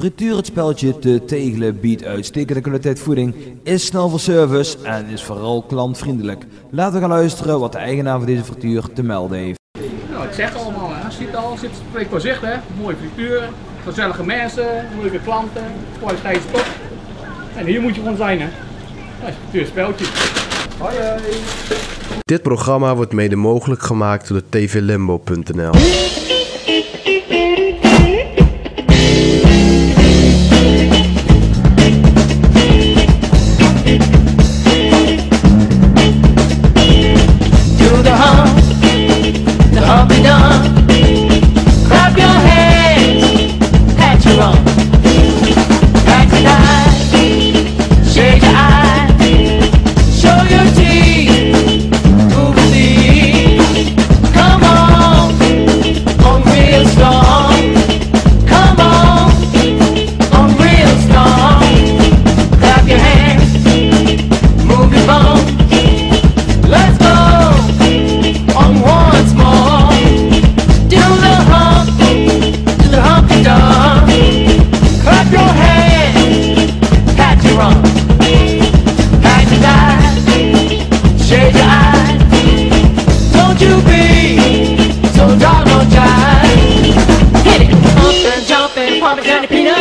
Frituur het spelletje te tegelen biedt uitstekende kwaliteit voeding, is snel van service en is vooral klantvriendelijk. Laten we gaan luisteren wat de eigenaar van deze frituur te melden heeft. Nou, ik zeg allemaal, hè. Ziet al, spreekt voor zich, hè. Mooie frituur, gezellige mensen, leuke klanten, kwaliteit is top. En hier moet je gewoon zijn, hè. Dat is frituur spelletje. Hoi, hoi. Dit programma wordt mede mogelijk gemaakt door tvlimbo.nl. Jumping, pumping down the peanut.